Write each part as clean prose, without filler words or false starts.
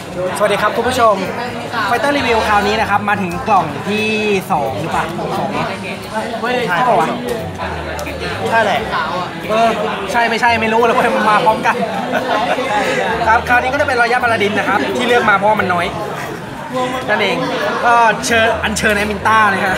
สวัสดีครับคุณผู้ชมไฟเตอร์รีวิวคราวนี้นะครับมาถึงกล่องที่2หรือเปล่า2ใช่ป่าวะใช่แหละใช่ไม่ใช่ไม่รู้เลยเพราะมันมาพร้อมกันครับคราวนี้ก็จะเป็นรอยยับบาลาดินนะครับที่เลือกมาเพราะมันน้อยนั่นเองก็อัญเชิญแอมินต้าเลยฮะ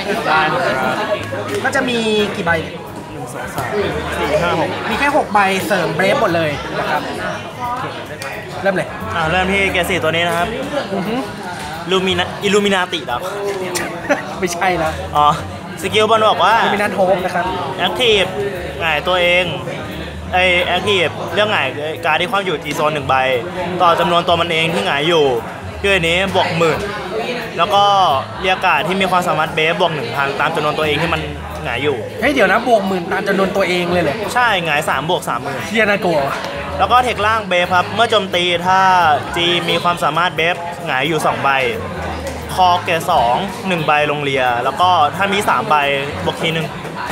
ก็จะมีกี่ใบ 4 5 6 มีแค่6ใบเสริมเบรฟหมดเลยนะครับเริ่มเลยเริ่มที่เกรด4ตัวนี้นะครับอิลูมินาติครับไม่ใช่แล้วสกิลบอลบอกว่าอิลูมินาโทมนะครับแอคทีฟหงายตัวเองแอคทีฟเรื่องหงายการที่ความอยู่จีโซน1ใบต่อจำนวนตัวมันเองที่หงายอยู่คืออันนี้บวก10,000แล้วก็เรียกการที่มีความสามารถเบฟบวก 1,000 ตามจำนวนตัวเองที่มันหงายอยู่เฮ้ยเดี๋ยวนะบวก10,000ตามจำนวนตัวเองเลยใช่หงาย3บวก 30,000 เฮียน่ากลัวแล้วก็เทคล่างเบฟครับเมื่อโจมตีถ้าจีมีความสามารถเบฟหงายอยู่2ใบคอเกต2 1ใบลงเรียแล้วก็ถ้ามี3ใบบวกทีนึง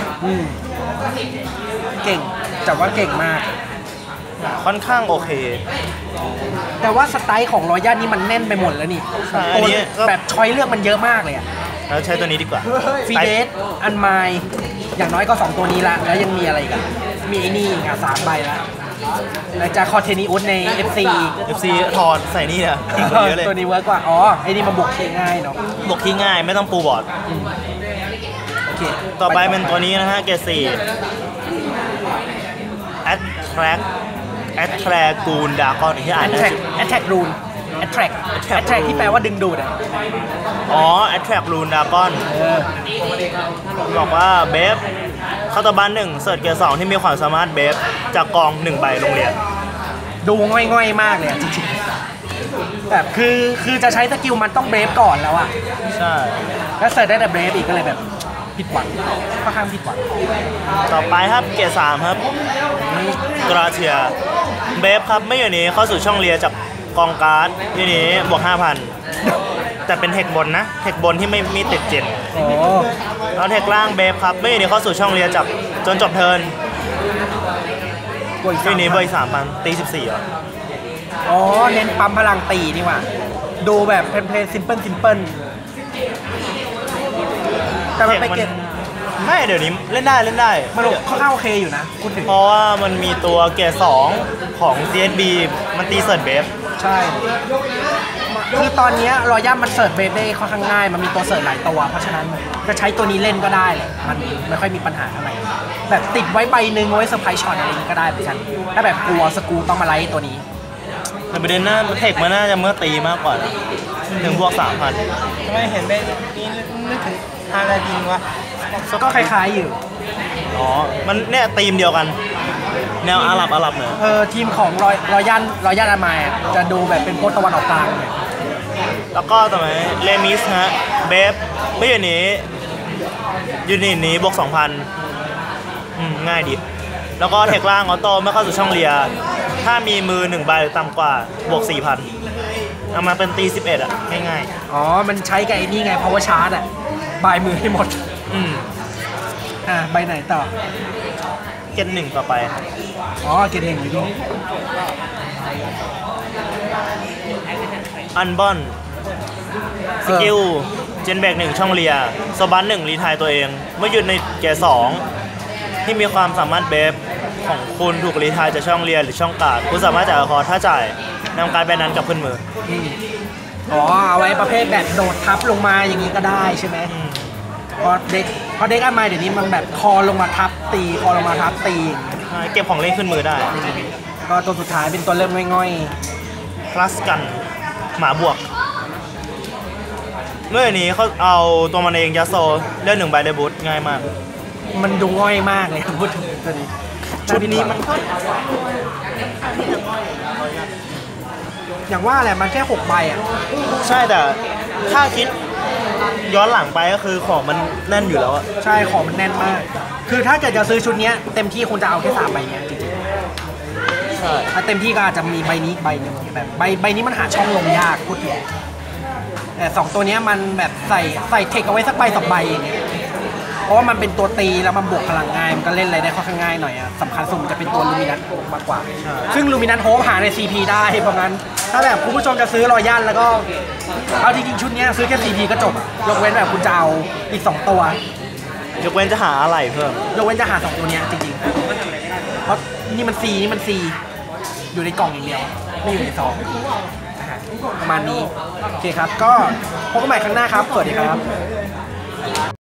เก่งจับว่าเก่งมากค่อนข้างโอเคแต่ว่าสไตล์ของรอยย่านี่มันแน่นไปหมดแล้วนี่ตัวแบบช้อยเลือกมันเยอะมากเลยอ่ะแล้วใช้ตัวนี้ดีกว่าฟีเดสอันไมอย่างน้อยก็2ตัวนี้ละแล้วยังมีอะไรกันมีไอ้นี่3ใบละแล้วจะคอเทนิอุสใน FC ถอดใส่นี่เนี่ยเยอะเลยตัวนี้เวิร์กกว่าไอ้นี่มาบวกที่ง่ายเนาะบวกที่ง่ายไม่ต้องปูบอร์ดโอเคต่อไปเป็นตัวนี้นะฮะเกรด4 Attract กูนดากอนที่อ่านนะ Attract Rune Attract ที่แปลว่าดึงดูด Attract Rune Dragon บอกว่าเบฟเข้าตัวบ้าน1เสิร์ชเกียร์2ที่มีความสามารถเบฟจากกอง1ใบโรงเรียนดูง่อยๆมากเลยจริงๆแบบคือจะใช้สกิลมันต้องเบฟก่อนแล้วอ่ะใช่แล้วเสิร์ชได้แต่เบฟอีกก็เลยแบบผิดหวังค่อนข้างผิดหวังต่อไปครับเกียร์3ครับกราเทียเบฟครับไม่อยู่นี้เข้าสู่ช่องเรียจากกองการ์ดที่นี้บวก 5,000 แต่เป็นเทคบนนะเทคบนที่ไม่มีติดเจ็ดแล้วเทคล่างเบฟครับไม่อยู่นี้เข้าสู่ช่องเรียจากจนจบเทิร์นที่นี้บวก 3,000 ตี 14เหรอเน้นปั๊มพลังตีนี่หว่าดูแบบเพลย์ซิมเพิลแต่มันไปเก็บไม่เดี๋ยวนี้เล่นได้มันค่อนข้างโอเคอยู่นะพูดถึงเพราะว่ามันมีตัวเกียร์2ของ CSB มันตีเสิร์ชเบฟใช่คือตอนนี้รอย่ามันเสิร์ชเบฟได้ค่อนข้างง่ายมันมีตัวเสิร์ชหลายตัวเพราะฉะนั้นจะใช้ตัวนี้เล่นก็ได้เลยมันไม่ค่อยมีปัญหาอะไรแบบติดไว้ใบหนึ่งไว้เซอร์ไพรส์ช็อตอะไรก็ได้เหมือนกันถ้าแบบกลัวสกูต้องมาไล่ตัวนี้แต่ประเด็นน่าเทคมันน่าจะเมื่อตีมากกว่าถึงบวก 3,000 ทำไมเห็นแบบนี้นึกถึงอะไรจริงวะก็คล้ายๆอยู่มันเนี่ยทีมเดียวกันแนวอาหรับเนี่ยทีมของรอยันอามาจะดูแบบเป็นโพสตะวันออกกลางเนี่ยแล้วก็ต่อไปเลมิสฮะเบฟไม่อยู่นี้ยูนิตนี้บวก 2,000ง่ายดีแล้วก็เทคล่างออโต้ไม่เข้าสู่ช่องเรียถ้ามีมือ1ใบต่ำกว่าบวก 4,000เอามาเป็นตี 11อ่ะง่ายๆมันใช้กับไอ้นี่ไง power charge อ่ะบายมือให้หมดใบไหนต่อเกต1ต่อไปเกต1อยู่นี่อันบอนสกิลเจนแบก1ช่องเรียโซบัน1รีไทายตัวเองเมื่อหยุดในเกียร์2ที่มีความสามารถเบฟของคุณถูกรีไทายจากช่องเรียหรือช่องการ์ดคุณสามารถจ่ายคอถ้าจ่ายนำการแบนนั้นกลับขึ้นมือเอาไว้ประเภทแบบโดดทับลงมาอย่างนี้ก็ได้ใช่ไหมเพราะเด็กอันใหม่เดี๋ยวนี้มันแบบคอลงมาทับตีเก็บของเล่นขึ้นมือได้ก็ตัวสุดท้ายเป็นตัวเริ่มง่อยคลาสกันหมาบวกเมื่อนี้เขาเอาตัวมันเองยัสโซเลือก1ใบได้บูทง่ายมากมันดูง่อยมากเลยพูดถึงตัวนี้ชุดนี้มันก็อย่างว่าแหละมันแค่6ใบใช่แต่ถ้าคิดย้อนหลังไปก็คือของมันแน่นอยู่แล้วใช่ของมันแน่นมากคือถ้าเกิดจะซื้อชุดนี้เต็มที่คุณจะเอาแค่3ใบนี้จริงๆใช่ถ้าเต็มที่ก็อาจจะมีใบนี้ใบนึงแบบใบนี้มันหาช่องลงยากพูดถึงแต่2ตัวนี้มันแบบใส่เทคเอาไว้สักใบ2ใบอย่างเงี้ยเพราะว่ามันเป็นตัวตีแล้วมันบวกพลังง่ายมันก็เล่นอะไรได้ค่อนข้างง่ายหน่อยสำคัญสุดจะเป็นตัวลูมินัสโฮมมากกว่าซึ่งลูมินัสโฮมหาใน CP ได้เพราะงั้นถ้าแบบคุณผู้ชมจะซื้อรอยัลแล้วก็เอาจริงๆชุดเนี้ยซื้อแค่ CP ก็จบอะยกเว้นแบบคุณจะเอาอีก2ตัวยกเว้นจะหาอะไรเพิ่มยกเว้นจะหา2ตัวเนี้ยจริงๆเพราะนี่มัน C นี่มัน C อยู่ในกล่องอย่างเดียวไม่อยู่ในซองประมาณนี้โอเคครับก็พบกันใหม่ครั้งหน้าครับสวัสดีครับ